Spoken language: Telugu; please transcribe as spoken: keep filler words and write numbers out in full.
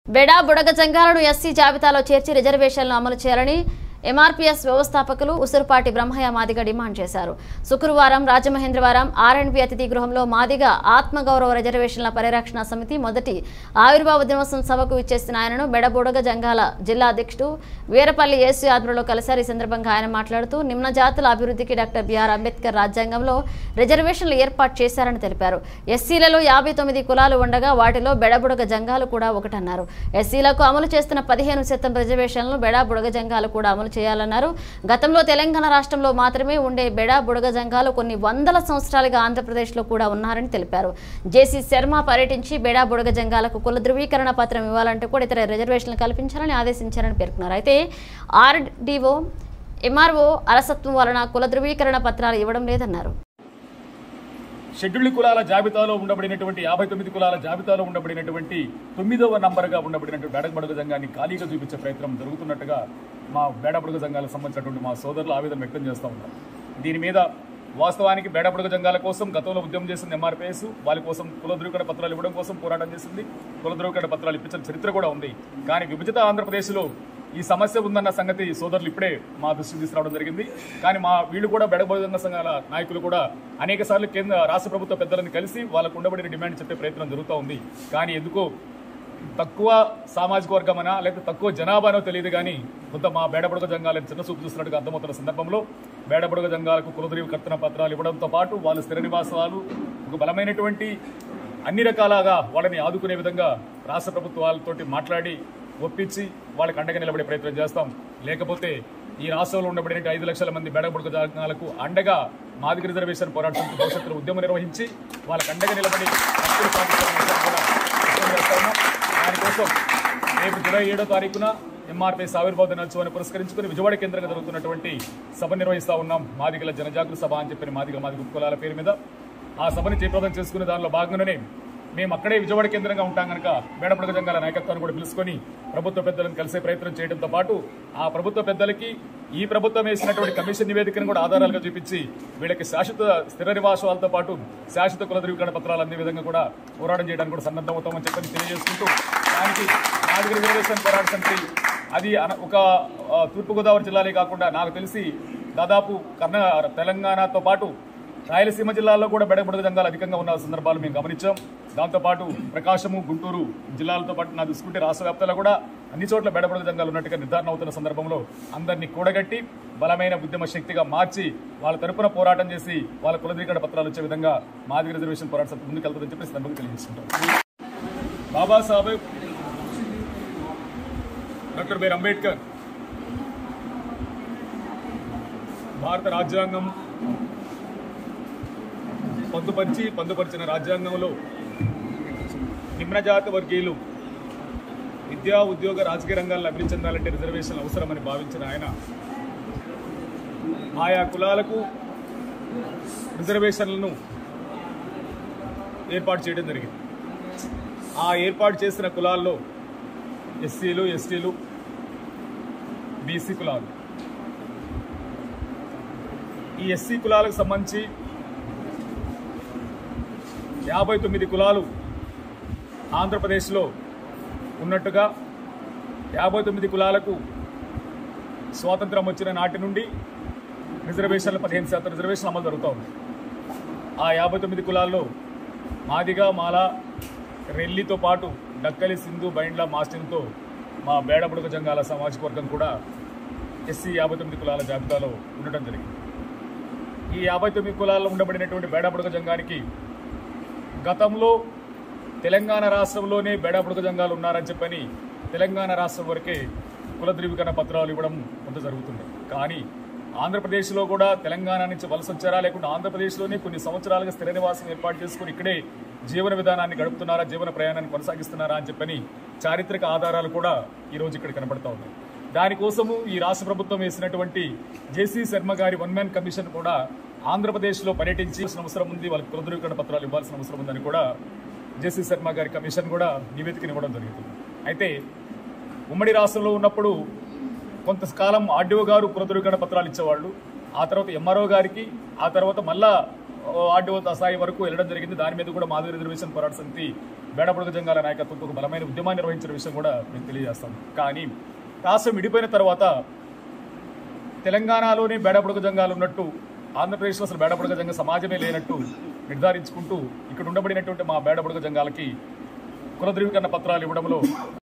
బెడా బుడగ జంగాలను ఎస్సీ జాబితాలో చేర్చి రిజర్వేషన్లను అమలు చేయాలని ఎంఆర్పీఎస్ వ్యవస్థాపకులు ఉసురుపాటి బ్రహ్మయ్య మాదిగ డిమాండ్ చేశారు. శుక్రవారం రాజమహేంద్రవరం ఆర్ అండ్ బి అతిథి గృహంలో మాదిగ ఆత్మగౌరవ రిజర్వేషన్ల పరిరక్షణ సమితి మొదటి ఆవిర్భావ దినోత్సవం సభకు ఇచ్చేసిన ఆయనను బెడ బుడగ జంగాల జిల్లా అధ్యక్షుడు వీరపల్లి యేసు ఆధ్వర్యంలో కలిశారు. ఈ సందర్భంగా ఆయన మాట్లాడుతూ నిమ్న జాతుల అభివృద్ధికి డాక్టర్ బిఆర్ అంబేద్కర్ రాజ్యాంగంలో రిజర్వేషన్లు ఏర్పాటు చేశారని తెలిపారు. ఎస్సీలలో యాభై తొమ్మిది కులాలు ఉండగా వాటిలో బెడబుడగ జంగాలు కూడా ఒకటన్నారు. ఎస్సీలకు అమలు చేస్తున్న పదిహేను శాతం రిజర్వేషన్లను బెడా బుడగ జంగాలు కూడా అమలు చేయాలన్నారు. గతంలో తెలంగాణ రాష్ట్రంలో మాత్రమే ఉండే బెడా బుడగ జంగాలు కొన్ని వందల సంవత్సరాలుగా ఆంధ్రప్రదేశ్లో కూడా ఉన్నారని తెలిపారు. జేసీ శర్మ పర్యటించి బెడా బుడగ జంగాలకు కుల ధృవీకరణ పత్రం ఇవ్వాలంటూ కూడా ఇతర రిజర్వేషన్లు కల్పించాలని ఆదేశించారని పేర్కొన్నారు. అయితే ఆర్డీఓ ఎంఆర్ఓ అలసత్వం వలన కుల ధృవీకరణ పత్రాలు ఇవ్వడం లేదన్నారు. షెడ్యూల్డ్ కులాల జాబితాలో ఉండబడినటువంటి యాభై తొమ్మిది కులాల జాబితాలో ఉండబడినటువంటి తొమ్మిదవ నంబర్గా ఉండబడినటువంటి బెడబుడగ జంగాన్ని ఖాళీగా చూపించే ప్రయత్నం జరుగుతున్నట్టుగా మా బెడబుడగ జంగాలకు సంబంధించినటువంటి మా సోదరులు ఆవేదన వ్యక్తం చేస్తూ ఉన్నారు. దీని మీద వాస్తవానికి బెడబుడగ జంగాల కోసం గతంలో ఉద్యమం చేసింది ఎంఆర్పీఎస్, వాళ్ళ కోసం కుల ధృవీకరణ పత్రాలు ఇవ్వడం కోసం పోరాటం చేసింది. కుల ధృవీకరణ పత్రాలు ఇప్పించిన చరిత్ర కూడా ఉంది. కానీ విభజిత ఆంధ్రప్రదేశ్లో ఈ సమస్య ఉందన్న సంగతి సోదరులు ఇప్పుడే మా దృష్టికి తీసుకురావడం జరిగింది. కానీ మా వీళ్ళు కూడా బెడబుడగ సంఘాల నాయకులు కూడా అనేక సార్లు కేంద్ర రాష్ట్ర ప్రభుత్వ పెద్దలను కలిసి వాళ్ళకు ఉండబడిన డిమాండ్ చెప్పే ప్రయత్నం జరుగుతూ ఉంది. కానీ ఎందుకో తక్కువ సామాజిక వర్గమనా లేకపోతే తక్కువ జనాభానో తెలియదు. కానీ కొంత మా బేడబుడగ జంగాలను చిన్న చూపు చూస్తున్నట్టుగా అర్థమవుతున్న సందర్భంలో బేడబుడగ జంగాలకు కుల ధృవీకరణ పత్రాలు ఇవ్వడంతో పాటు వాళ్ళ స్థిర నివాసాలు ఒక బలమైనటువంటి అన్ని రకాలుగా వాళ్ళని ఆదుకునే విధంగా రాష్ట్ర ప్రభుత్వాలతోటి మాట్లాడి ఒప్పించి వాళ్ళకి అండగా నిలబడే ప్రయత్నం చేస్తాం. లేకపోతే ఈ రాష్ట్రంలో ఉండబడిన ఐదు లక్షల మంది బెడబుడగ జంగాలకు అండగా మాదిగ రిజర్వేషన్ పోరాట సమితి భవిష్యత్తులో ఉద్యమం నిర్వహించి వాళ్ళకి అండగా నిలబడి దానికోసం రేపు జూలై ఏడో తారీఖున ఎంఆర్పీఎస్ ఆవిర్భావ దినోత్సవాన్ని పురస్కరించుకుని విజయవాడ కేంద్రంగా జరుగుతున్నటువంటి సభ నిర్వహిస్తూ ఉన్నాం. మాదిగల జనజాగృతి సభ అని చెప్పిన మాదిగ మాదిగ కులాల పేరు మీద ఆ సభని జయప్రదం చేసుకునే దానిలో భాగంగానే మేము అక్కడే విజయవాడ కేంద్రంగా ఉంటాం కనుక బెడబుడగ జంగాల నాయకత్వాన్ని కూడా పిలుచుకొని ప్రభుత్వ పెద్దలను కలిసే ప్రయత్నం చేయడంతో పాటు ఆ ప్రభుత్వ పెద్దలకి ఈ ప్రభుత్వం వేసినటువంటి కమిషన్ నివేదికను కూడా ఆధారాలుగా చూపించి వీళ్ళకి శాశ్వత స్థిర నివాసాలతో పాటు శాశ్వత కుల ధృవీకరణ పత్రాలు అందే విధంగా కూడా పోరాటం చేయడానికి కూడా సన్నద్ధమవుతామని చెప్పని తెలియజేసుకుంటూ దానికి మాదిగ రిజర్వేషన్ పోరాట సమితి అది ఒక తూర్పుగోదావరి జిల్లాలే కాకుండా నాకు తెలిసి దాదాపు కర్ణా తెలంగాణతో పాటు రాయలసీమ జిల్లాల్లో కూడా బెడబుడగ జంగాలు అధికంగా ఉన్న సందర్భాలు మేము గమనించాం. దాంతోపాటు ప్రకాశము గుంటూరు జిల్లాలతో పాటు నాకు చూసుకుంటే రాష్ట్ర వ్యాప్తంగా కూడా అన్ని చోట్ల బెడబుడగ జంగాలు ఉన్నట్టుగా నిర్ధారణ అవుతున్న సందర్భంలో అందరినీ కూడగట్టి బలమైన ఉద్యమ శక్తిగా మార్చి వాళ్ళ తరపున పోరాటం చేసి వాళ్ళ కుల ధృవీకరణ పత్రాలు వచ్చే విధంగా మాదిగ రిజర్వేషన్ పోరాట సమితి ముందుకెళ్తుందని చెప్పి సందర్భంగా తెలియజేస్తుంటాం. బాబాసాహెబ్ డాక్టర్ బిఆర్ అంబేద్కర్ భారత రాజ్యాంగం పొందుపరిచి పొందుపరిచిన రాజ్యాంగంలో నిమ్నజాతి వర్గీయులు విద్యా ఉద్యోగ రాజకీయ రంగాల్లో అభివృద్ధి చెందాలంటే రిజర్వేషన్లు అవసరమని భావించిన ఆయన ఆయా కులాలకు రిజర్వేషన్లను ఏర్పాటు చేయడం జరిగింది. ఆ ఏర్పాటు చేసిన కులాల్లో ఎస్సీలు ఎస్టీలు బీసీ కులాలు. ఈ ఎస్సీ కులాలకు సంబంధించి యాభై తొమ్మిది కులాలు ఆంధ్రప్రదేశ్లో ఉన్నట్టుగా యాభై తొమ్మిది కులాలకు స్వాతంత్రం వచ్చిన నాటి నుండి రిజర్వేషన్లు పదిహేను శాతం రిజర్వేషన్ అమలు జరుగుతూ ఉంది. ఆ యాభై తొమ్మిది కులాల్లో మాదిగ మాల రెల్లితో పాటు డక్కలి సింధు బైండ్ల మాస్టిన్తో మా బేడబుడగ జంగాల సామాజిక వర్గం కూడా ఎస్సీ యాభై తొమ్మిది కులాల జాబితాలో ఉండటం జరిగింది. ఈ యాభై తొమ్మిది కులాల్లో ఉండబడినటువంటి బేడబుడగ జంగానికి గతంలో తెలంగాణ రాష్ట్రంలోనే బేడబుడగ జంగాలు ఉన్నారని చెప్పని తెలంగాణ రాష్ట్రం వరకే కుల ధృవీకరణ పత్రాలు ఇవ్వడం కొంత జరుగుతుంది. కానీ ఆంధ్రప్రదేశ్లో కూడా తెలంగాణ నుంచి వలస వచ్చారా లేకుంటే ఆంధ్రప్రదేశ్లోనే కొన్ని సంవత్సరాలుగా స్థిర నివాసం ఏర్పాటు చేసుకుని ఇక్కడే జీవన విధానాన్ని గడుపుతున్నారా, జీవన ప్రయాణాన్ని కొనసాగిస్తున్నారా అని చెప్పని చారిత్రక ఆధారాలు కూడా ఈరోజు ఇక్కడ కనబడతా ఉన్నాయి. దానికోసము ఈ రాష్ట్ర ప్రభుత్వం వేసినటువంటి జేసీ శర్మ గారి వన్ మ్యాన్ కమిషన్ కూడా ఆంధ్రప్రదేశ్లో పర్యటించి అవసరం ఉంది, వాళ్ళకి కుల ధృవీకరణ పత్రాలు ఇవ్వాల్సిన అవసరం ఉందని కూడా జేసీ శర్మ గారి కమిషన్ కూడా నివేదికను ఇవ్వడం జరుగుతుంది. అయితే ఉమ్మడి రాష్ట్రంలో ఉన్నప్పుడు కొంతకాలం ఆర్డీఓ గారు కుల ధృవీకరణ పత్రాలు ఇచ్చేవాళ్ళు. ఆ తర్వాత ఎంఆర్ఓ గారికి, ఆ తర్వాత మళ్ళా ఆర్డీఓ స్థాయి వరకు వెళ్ళడం జరిగింది. దాని మీద కూడా మాదిగ రిజర్వేషన్ పోరాట సమితి బేడబుడగ జంగాల నాయకత్వంతో ఒక బలమైన ఉద్యమాన్ని నిర్వహించిన విషయం కూడా నేను తెలియజేస్తాను. కానీ రాష్ట్రం విడిపోయిన తర్వాత తెలంగాణలోనే బేడబుడగ జంగాలు ఉన్నట్టు, ఆంధ్రప్రదేశ్లో అసలు బేడబుడగ జంగ సమాజమే లేనట్టు నిర్ధారించుకుంటూ ఇక్కడ ఉండబడినటువంటి మా బేడబుడగ జంగాలకి కుల ధృవీకరణ పత్రాలు ఇవ్వడంలో